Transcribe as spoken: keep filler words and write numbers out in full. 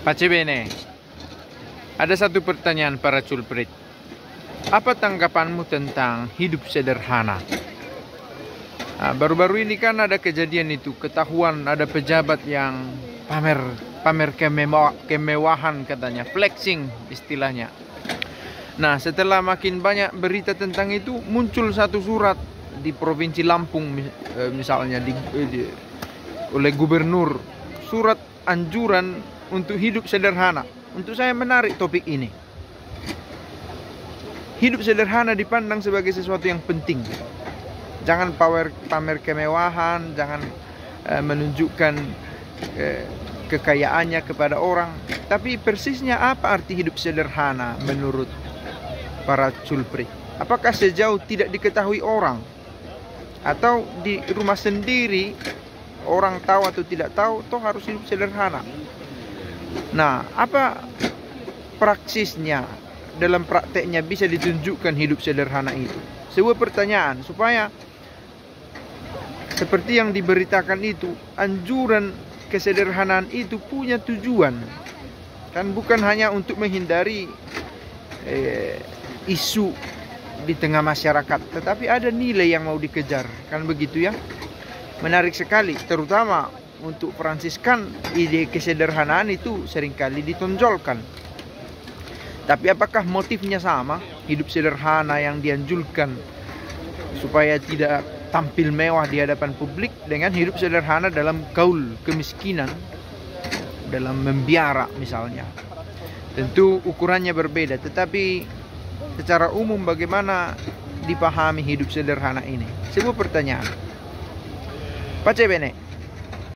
Pace bene, ada satu pertanyaan para culprit. Apa tanggapanmu tentang hidup sederhana? Nah, baru-baru ini kan ada kejadian itu, ketahuan ada pejabat yang pamer pamer kemewa, kemewahan katanya, flexing istilahnya. Nah, setelah makin banyak berita tentang itu, muncul satu surat di Provinsi Lampung misalnya di, di, oleh gubernur, surat anjuran untuk hidup sederhana. Untuk saya menarik topik ini. Hidup sederhana dipandang sebagai sesuatu yang penting. Jangan pamer, pamer kemewahan, jangan uh, menunjukkan uh, kekayaannya kepada orang. Tapi persisnya apa arti hidup sederhana menurut para culprit? Apakah sejauh tidak diketahui orang? Atau di rumah sendiri orang tahu atau tidak tahu, toh harus hidup sederhana. Nah, apa praksisnya, dalam prakteknya bisa ditunjukkan hidup sederhana itu? Sebuah pertanyaan supaya seperti yang diberitakan itu, anjuran kesederhanaan itu punya tujuan. Kan bukan hanya untuk menghindari eh, isu di tengah masyarakat, tetapi ada nilai yang mau dikejar. Kan begitu ya? Menarik sekali, terutama untuk Fransiskan, ide kesederhanaan itu seringkali ditonjolkan. Tapi apakah motifnya sama? Hidup sederhana yang dianjurkan supaya tidak tampil mewah di hadapan publik, dengan hidup sederhana dalam gaul kemiskinan, dalam membiara misalnya. Tentu ukurannya berbeda, tetapi secara umum bagaimana dipahami hidup sederhana ini? Sebuah pertanyaan. Pace bene.